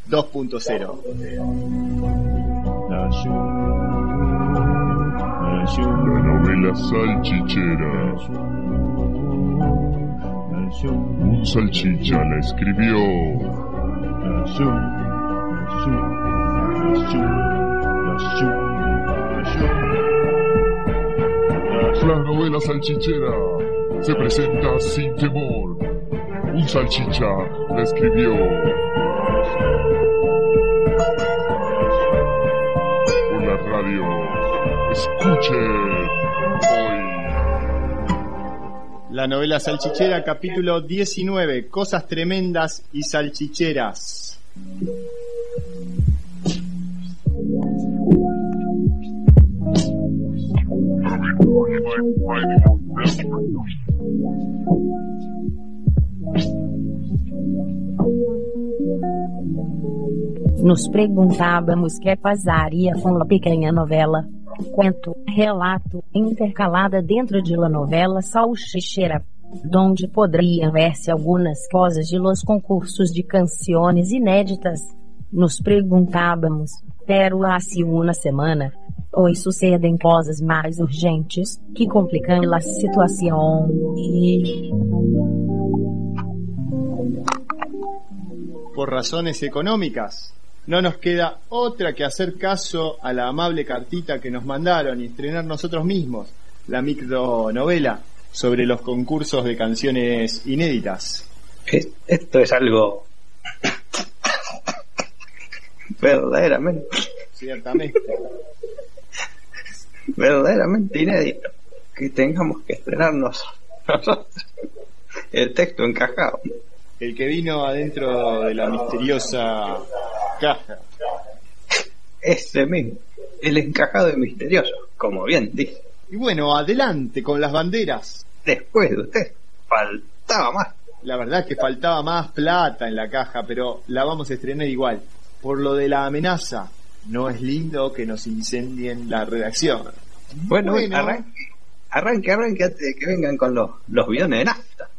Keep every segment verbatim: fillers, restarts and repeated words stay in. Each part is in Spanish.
dos punto cero. La novela salchichera. Un salchicha la escribió. La novela salchichera se presenta sin temor. Un salchicha la escribió. Por la radio, escuche hoy. La novela salchichera, capítulo diecinueve, Cosas tremendas y salchicheras. Nos perguntávamos que passaria com a pequena novela, conto, relato, intercalada dentro de la novela salchichera, donde poderiam ver-se algumas coisas de los concursos de canções inéditas. Nos perguntávamos, pero hace uma semana, hoy sucedem coisas mais urgentes, que complicam a situação e... Por razones económicas, no nos queda otra que hacer caso a la amable cartita que nos mandaron y estrenar nosotros mismos la micronovela sobre los concursos de canciones inéditas. Esto es algo verdaderamente ciertamente verdaderamente inédito que tengamos que estrenarnos nosotros el texto encajado, el que vino adentro de la misteriosa caja. Ese mismo, el encajado y misterioso, como bien dice. Y bueno, adelante con las banderas. Después de usted, faltaba más. La verdad que faltaba más plata en la caja, pero la vamos a estrenar igual. Por lo de la amenaza, no es lindo que nos incendien la redacción. Bueno, bueno arranque, arranque, arranque antes de que vengan con los, los bidones de nafta.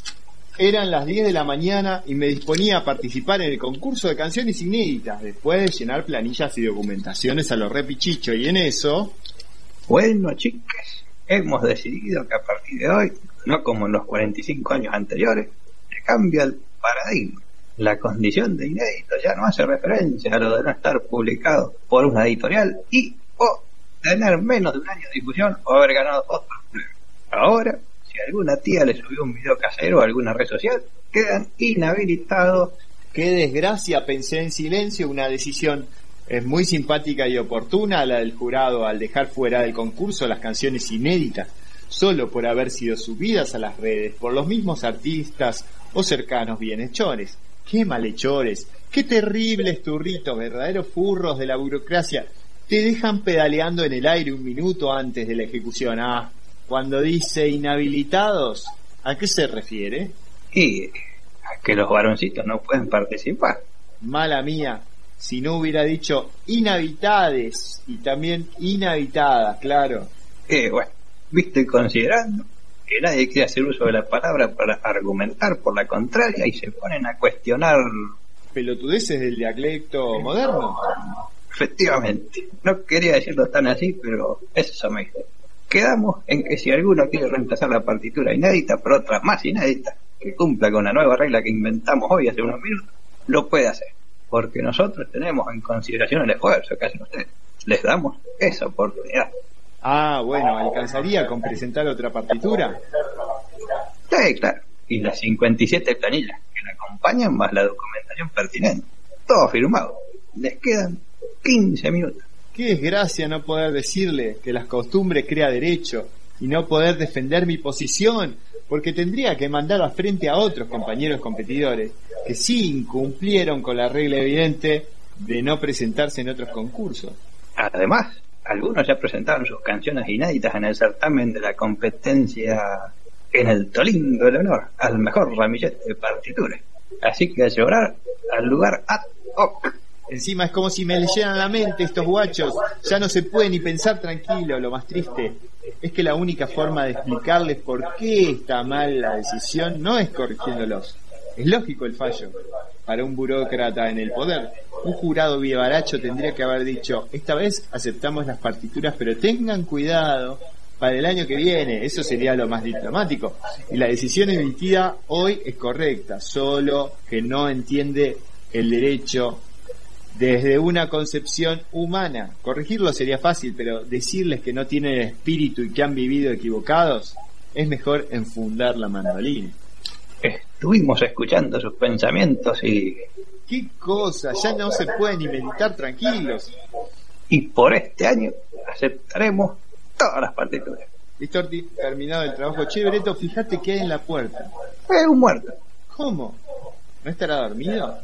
Eran las diez de la mañana y me disponía a participar en el concurso de canciones inéditas, después de llenar planillas y documentaciones a lo repichicho, y en eso... Bueno, chicas, hemos decidido que a partir de hoy, no como en los cuarenta y cinco años anteriores, se cambia el paradigma. La condición de inédito ya no hace referencia a lo de no estar publicado por una editorial y o tener menos de un año de difusión o haber ganado otro premio. Ahora, si alguna tía le subió un video casero a alguna red social, quedan inhabilitados. Qué desgracia, pensé en silencio. Una decisión es muy simpática y oportuna la del jurado al dejar fuera del concurso las canciones inéditas, solo por haber sido subidas a las redes por los mismos artistas o cercanos bienhechores. ¡Qué malhechores! ¡Qué terribles turritos, verdaderos furros de la burocracia! Te dejan pedaleando en el aire un minuto antes de la ejecución. Ah, cuando dice inhabilitados, ¿a qué se refiere? Y a que los varoncitos no pueden participar. Mala mía, si no hubiera dicho inhabitades y también inhabitadas, claro. Eh, bueno, viste, considerando que nadie quiere hacer uso de la palabra para argumentar por la contraria y se ponen a cuestionar pelotudeces del dialecto moderno. Efectivamente, no quería decirlo tan así, pero eso me dice. Quedamos en que si alguno quiere reemplazar la partitura inédita por otra más inédita, que cumpla con la nueva regla que inventamos hoy hace unos minutos, lo puede hacer, porque nosotros tenemos en consideración el esfuerzo que hacen ustedes. Les damos esa oportunidad. Ah, bueno, ¿alcanzaría con presentar otra partitura? Sí, claro, y las cincuenta y siete planillas que la acompañan más la documentación pertinente. Todo firmado. Les quedan quince minutos. Qué desgracia no poder decirle que las costumbres crea derecho y no poder defender mi posición, porque tendría que mandar al frente a otros compañeros competidores que sí incumplieron con la regla evidente de no presentarse en otros concursos. Además, algunos ya presentaron sus canciones inéditas en el certamen de la competencia en el Tolindo del Honor al mejor ramillete de partituras. Así que a llorar al lugar ad hoc. Encima es como si me leyeran la mente estos guachos. Ya no se puede ni pensar tranquilo. Lo más triste es que la única forma de explicarles por qué está mal la decisión no es corrigiéndolos. Es lógico el fallo para un burócrata en el poder, Un jurado vivaracho tendría que haber dicho, esta vez aceptamos las partituras, pero tengan cuidado para el año que viene. Eso sería lo más diplomático. Y la decisión emitida hoy es correcta, solo que no entiende el derecho desde una concepción humana. Corregirlo sería fácil, pero decirles que no tienen espíritu y que han vivido equivocados, es mejor enfundar la mandolina. Estuvimos escuchando sus pensamientos y... ¿Qué cosa? Ya no se puede ni meditar tranquilos. Y por este año aceptaremos todas las partituras. Listo, Orti, terminado el trabajo. Che, Breto, fíjate que hay en la puerta. Es un muerto. ¿Cómo? ¿No estará dormido?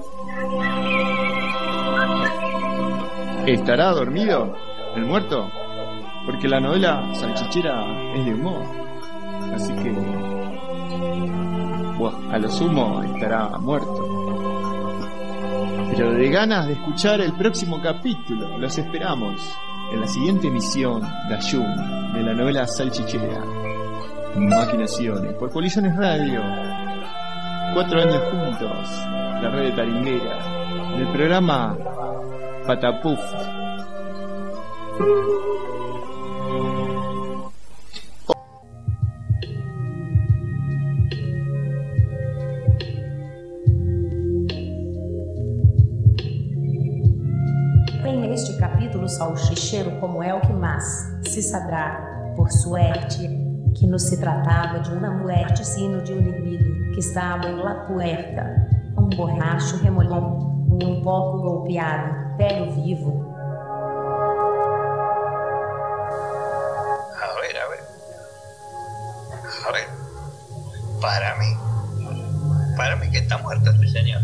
¿Estará dormido el muerto? Porque la novela salchichera es de humor. Así que... bueno, a lo sumo estará muerto. Pero de ganas de escuchar el próximo capítulo, los esperamos en la siguiente emisión de Ayun, de la novela salchichera. Maquinaciones por Polizones Radio. Cuatro años juntos, la red de Taringuera, en el programa Patapuf. Neste capítulo salchicheiro, como é o que mais se sabrá, por suerte, que não se tratava de uma muerte, sino de um indivíduo que estava em la puerta, um borracho remolão, um pouco golpeado, pero vivo. A ver, a ver. A ver. Para mí, para mí que está muerto este señor.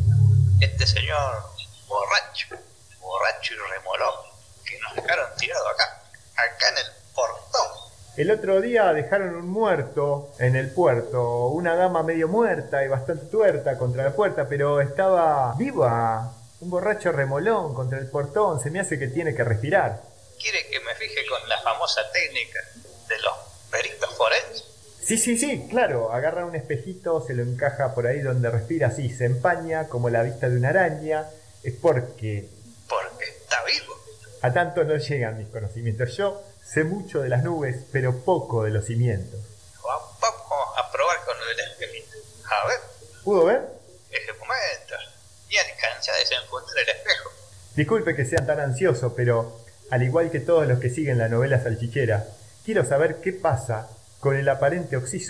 Este señor borracho. borracho y remolón, que nos dejaron tirado acá, acá en el portón. El otro día dejaron un muerto en el puerto, una dama medio muerta y bastante tuerta contra la puerta, pero estaba viva. Un borracho remolón contra el portón, se me hace que tiene que respirar. ¿Quiere que me fije con la famosa técnica de los peritos forenses? Sí, sí, sí, claro, agarra un espejito, se lo encaja por ahí donde respira, así, se empaña como la vista de una araña, es porque... Porque está vivo. A tanto no llegan mis conocimientos. Yo sé mucho de las nubes, pero poco de los cimientos. Vamos a probar con el espejito. A ver. ¿Pudo ver? Ese momento. Y alcancé a desenfundar el espejo. Disculpe que sea tan ansioso, pero al igual que todos los que siguen la novela salchichera, quiero saber qué pasa con el aparente Oxiso.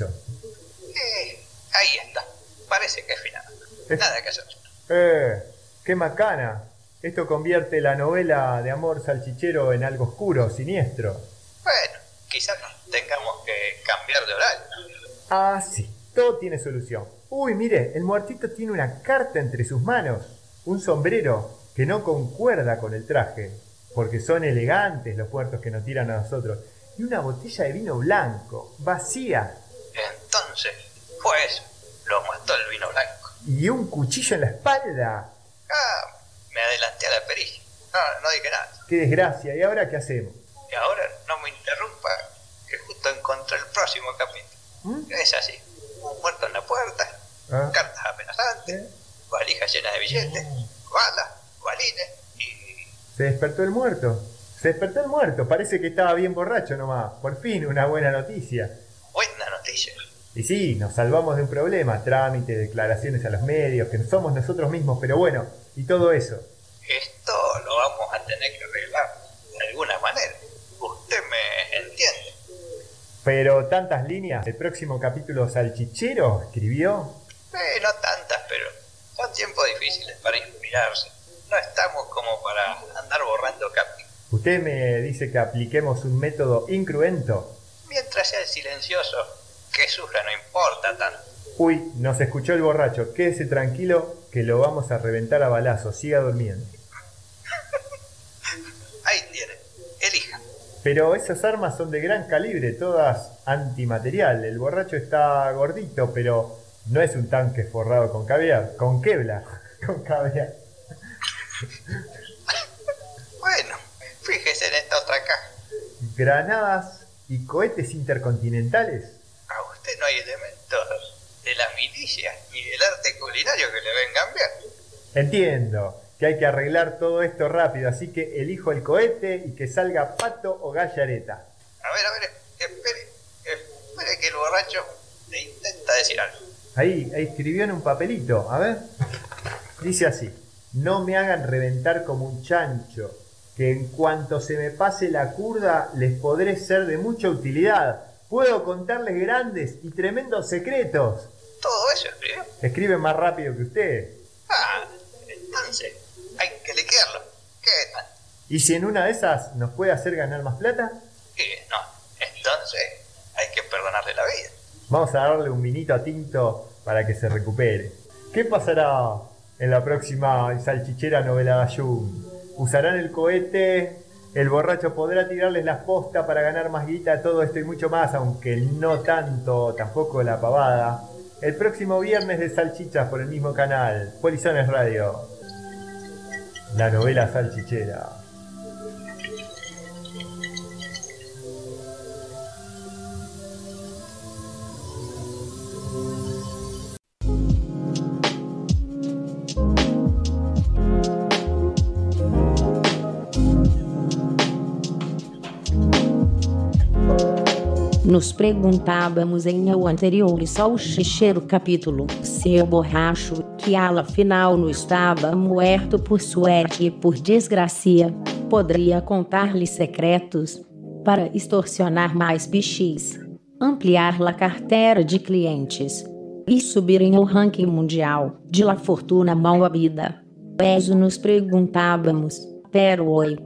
Eh, ahí está. Parece que es final. Eh. Nada que hacer. Eh, qué macana. Esto convierte la novela de amor salchichero en algo oscuro, siniestro. Bueno, quizás tengamos que cambiar de horario. Ah, sí, todo tiene solución. Uy, mire, el muertito tiene una carta entre sus manos. Un sombrero que no concuerda con el traje, porque son elegantes los puertos que nos tiran a nosotros. Y una botella de vino blanco, vacía. Entonces, pues, lo mató el vino blanco. Y un cuchillo en la espalda. Ah, me adelanté a la pericia. No, no dije nada. Qué desgracia. ¿Y ahora qué hacemos? Y ahora no me interrumpa, que justo encontré el próximo capítulo. ¿Mm? Es así. Un muerto en la puerta, ah. cartas amenazantes, ¿Eh? valijas llenas de billetes, oh. balas, balines y... ¿Se despertó el muerto? Se despertó el muerto. Parece que estaba bien borracho nomás. Por fin, una buena noticia. Buena noticia. Y sí, nos salvamos de un problema. Trámite, declaraciones a los medios, que no somos nosotros mismos, pero bueno... Y todo eso. Esto lo vamos a tener que arreglar de alguna manera. Usted me entiende. Pero tantas líneas. ¿El próximo capítulo salchichero escribió? Eh, no tantas, pero son tiempos difíciles para inspirarse. No estamos como para andar borrando capítulos. ¿Usted me dice que apliquemos un método incruento? Mientras sea silencioso, que sufra no importa tanto. Uy, nos escuchó el borracho. Quédese tranquilo que lo vamos a reventar a balazos. Siga durmiendo. Ahí tiene. Elija. Pero esas armas son de gran calibre, todas antimaterial. El borracho está gordito, pero no es un tanque forrado con caviar. Con Kevlar. Con caviar. Bueno, fíjese en esta otra caja. Granadas y cohetes intercontinentales. A usted no hay elementos de la milicia y del arte culinario que le vengan bien. Entiendo. que hay que arreglar todo esto rápido, así que elijo el cohete y que salga Pato o Gallareta. A ver, a ver, espere, espere que el borracho le intenta decir algo. Ahí, ahí escribió en un papelito, a ver. Dice así: no me hagan reventar como un chancho, que en cuanto se me pase la curda les podré ser de mucha utilidad. Puedo contarles grandes y tremendos secretos. ¿Todo eso escribió? Escribe más rápido que usted. Ah, entonces hay que liquidarlo. ¿Qué tal? ¿Y si en una de esas nos puede hacer ganar más plata? Eh, no, entonces hay que perdonarle la vida. Vamos a darle un vinito a Tinto para que se recupere. ¿Qué pasará en la próxima salchichera novela Gallum? ¿Usarán el cohete? ¿El borracho podrá tirarles las postas para ganar más guita? Todo esto y mucho más, aunque no tanto, tampoco la pavada. El próximo viernes de Salchichas por el mismo canal, Polizones Radio. La novela salchichera. Nos perguntávamos em o anterior salchicheiro capítulo se o borracho, que ala final não estava morto por suerte e por desgracia, poderia contar-lhe secretos para extorsionar mais bichis, ampliar a carteira de clientes e subir em o ranking mundial de la fortuna mal habida. Eso nos perguntávamos, pero hoy.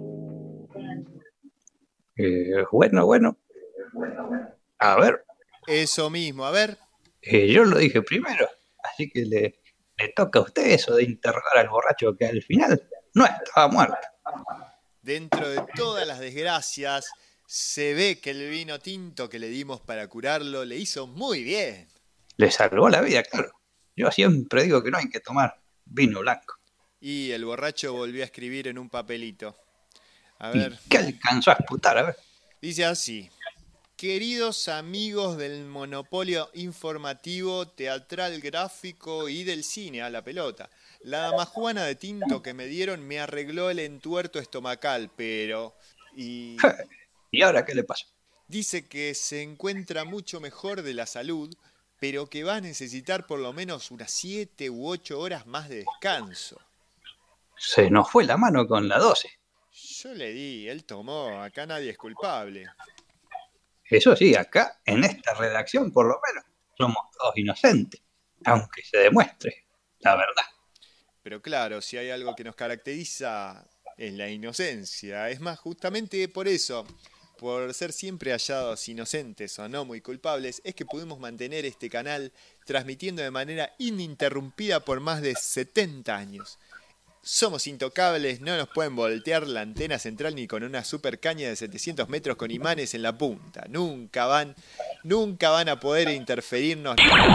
Eh, bueno, bueno. A ver. Eso mismo, a ver. Eh, yo lo dije primero, así que le, le toca a usted eso de interrogar al borracho que al final no estaba muerto. Dentro de todas las desgracias, se ve que el vino tinto que le dimos para curarlo le hizo muy bien. Le salvó la vida, claro. Yo siempre digo que no hay que tomar vino blanco. Y el borracho volvió a escribir en un papelito. A ver. ¿Y qué alcanzó a esputar? A ver. Dice así: queridos amigos del monopolio informativo, teatral, gráfico y del cine a la pelota, la damajuana de tinto que me dieron me arregló el entuerto estomacal, pero... Y... ¿Y ahora qué le pasó? Dice que se encuentra mucho mejor de la salud, pero que va a necesitar por lo menos unas siete u ocho horas más de descanso. Se nos fue la mano con la doce. Yo le di, él tomó, acá nadie es culpable. Eso sí, acá, en esta redacción, por lo menos, somos todos inocentes, aunque se demuestre la verdad. Pero claro, si hay algo que nos caracteriza es la inocencia. Es más, justamente por eso, por ser siempre hallados inocentes o no muy culpables, es que pudimos mantener este canal transmitiendo de manera ininterrumpida por más de setenta años. Somos intocables, no nos pueden voltear la antena central ni con una super caña de setecientos metros con imanes en la punta. Nunca van, nunca van a poder interferirnos.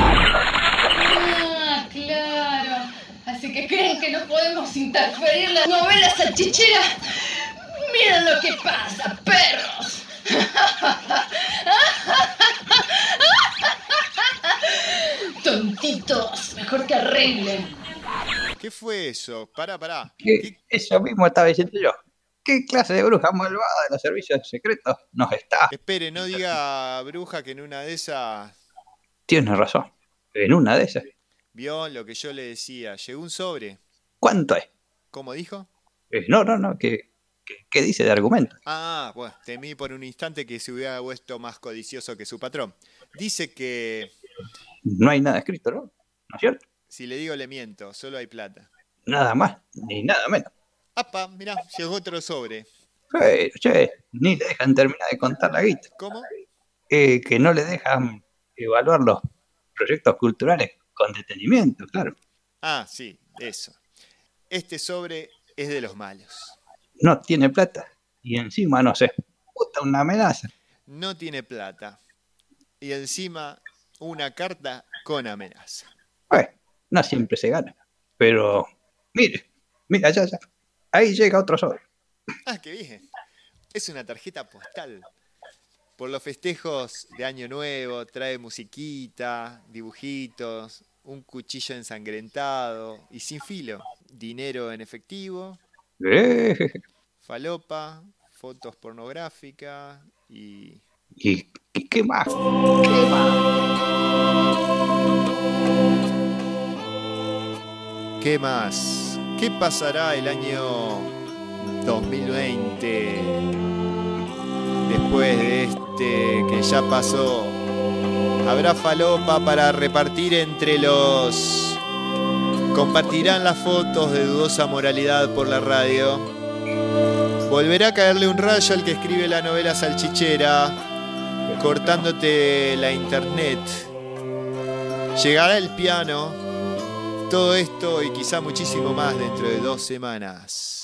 Ah, claro. Así que creen que no podemos interferir la novela salchichera. Miren lo que pasa, perros. Tontitos, mejor que arreglen. ¿Qué fue eso? Pará, pará. ¿Qué? ¿Qué? Eso mismo estaba diciendo yo. ¿Qué clase de bruja malvada de los servicios secretos nos está? Espere, no diga bruja que en una de esas... Tiene razón. En una de esas. Vio lo que yo le decía. Llegó un sobre. ¿Cuánto es? ¿Cómo dijo? Eh, no, no, no. ¿Qué, qué, qué dice de argumento? Ah, bueno, temí por un instante que se hubiera vuelto más codicioso que su patrón. Dice que... No hay nada escrito, ¿no? ¿No es cierto? Si le digo le miento, solo hay plata. Nada más, ni nada menos. ¡Apa! Mirá, llegó otro sobre. Pero, che, ni le dejan terminar de contar la guita. ¿Cómo? Eh, que no le dejan evaluar los proyectos culturales con detenimiento, claro. Ah, sí, eso. Este sobre es de los malos. No tiene plata y encima no se puta una amenaza. No tiene plata. Y encima una carta con amenaza. Bueno, no siempre se gana. Pero, mire, mira, ya, ya. Ahí llega otro sobre. Ah, qué bien. Es una tarjeta postal. Por los festejos de Año Nuevo trae musiquita, dibujitos, un cuchillo ensangrentado y sin filo, dinero en efectivo, Eh, falopa, fotos pornográficas y... ¿Y, y qué más? ¿Qué más? ¿Qué más? ¿Qué pasará el año dos mil veinte después de este que ya pasó? ¿Habrá falopa para repartir entre los? ¿Compartirán las fotos de dudosa moralidad por la radio? ¿Volverá a caerle un rayo al que escribe la novela salchichera, cortándote la internet? ¿Llegará el piano? Todo esto y quizá muchísimo más dentro de dos semanas.